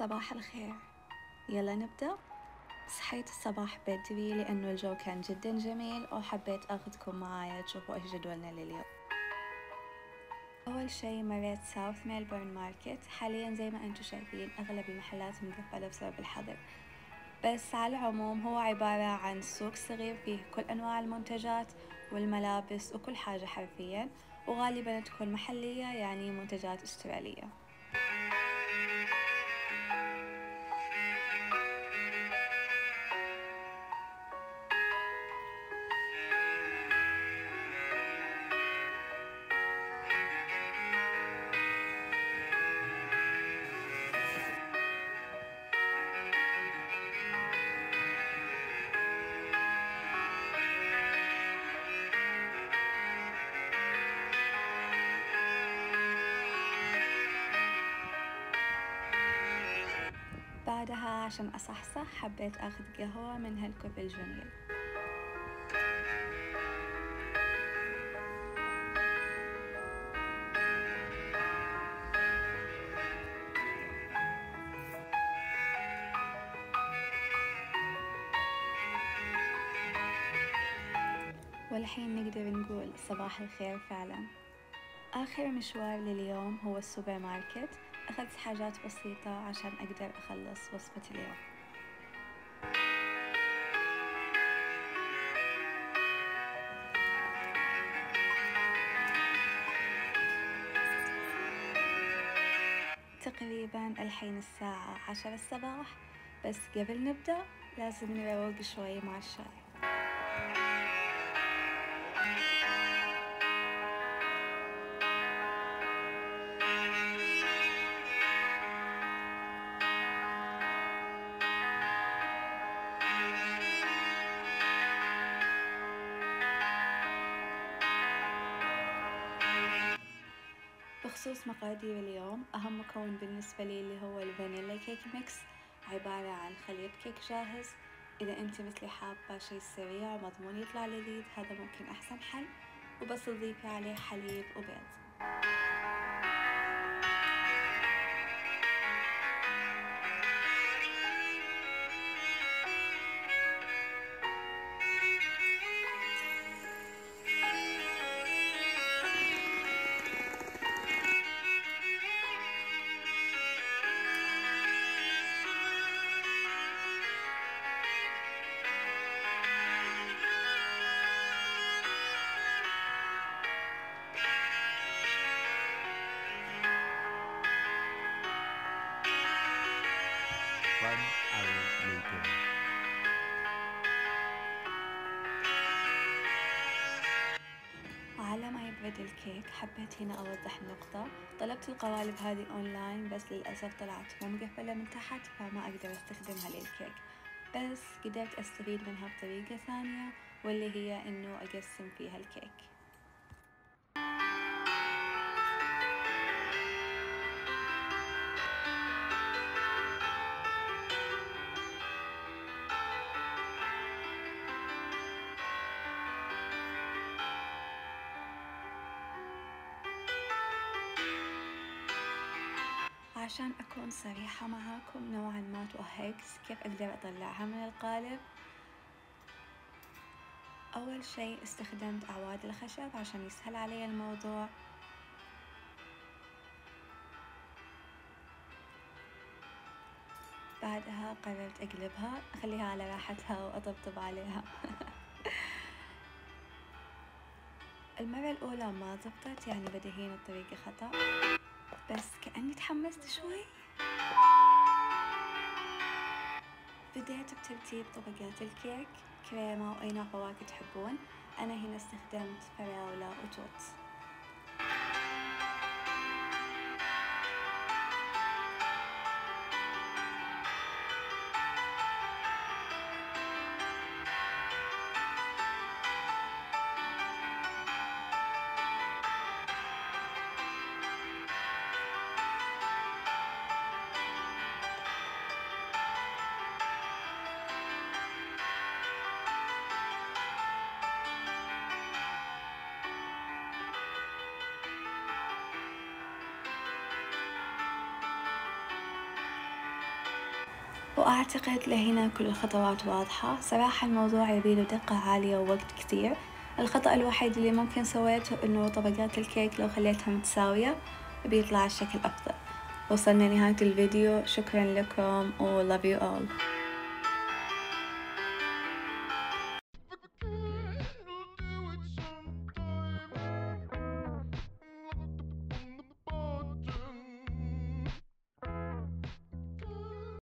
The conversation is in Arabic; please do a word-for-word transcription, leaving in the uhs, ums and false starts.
صباح الخير. يلا نبدأ. صحيت الصباح بدري لأنه الجو كان جدا جميل وحبيت أخذكم معايا تشوفوا إيش جدولنا لليوم. أول شي مريت ساوث ميلبورن ماركت. حاليا زي ما أنتم شايفين أغلب المحلات مقفلة بسبب الحظر، بس على العموم هو عبارة عن سوق صغير فيه كل أنواع المنتجات والملابس وكل حاجة حرفيا، وغالبا تكون محلية يعني منتجات أسترالية. بعدها عشان أصحصح حبيت أخذ قهوة من هالكوب الجميل. والحين نقدر نقول صباح الخير فعلا. آخر مشوار لليوم هو السوبر ماركت. أخذت حاجات بسيطة عشان أقدر أخلص وصفة اليوم. تقريبا الحين الساعة عشرة الصباح، بس قبل نبدأ لازم نروق شوي مع الشاي. بخصوص مقادير اليوم، أهم مكون بالنسبة لي اللي هو الفانيلا كيك ميكس، عبارة عن خليط كيك جاهز. إذا أنت مثلي حابة شي سريع ومضمون يطلع لذيذ، هذا ممكن أحسن حل، وبس تضيفي عليه حليب وبيض. على ما يبرد الكيك حبيت هنا أوضح نقطة. طلبت القوالب هذه أونلاين، بس للأسف طلعت مو مقفلة من تحت، فما أقدر أستخدمها للكيك، بس قدرت أستفيد منها بطريقة ثانية، واللي هي إنه أقسم فيها الكيك. عشان أكون صريحة معاكم، نوعا ما توهقت كيف أقدر أطلعها من القالب. أول شي استخدمت أعواد الخشب عشان يسهل علي الموضوع. بعدها قررت أقلبها، أخليها على راحتها وأطبطب عليها. المرة الأولى ما ضبطت، يعني بديهيا الطريقة خطأ، بس كأني تحمست شوي. بديت بترتيب طبقات الكيك، كريمة وأي نوع فواكه تحبون. أنا هنا استخدمت فراولة وتوت. وأعتقد لهنا كل الخطوات واضحة. صراحة الموضوع يبيله دقة عالية ووقت كتير. الخطأ الوحيد اللي ممكن سويته إنه طبقات الكيك لو خليتها متساوية بيطلع الشكل أفضل. وصلنا لنهاية الفيديو، شكرا لكم و love you all.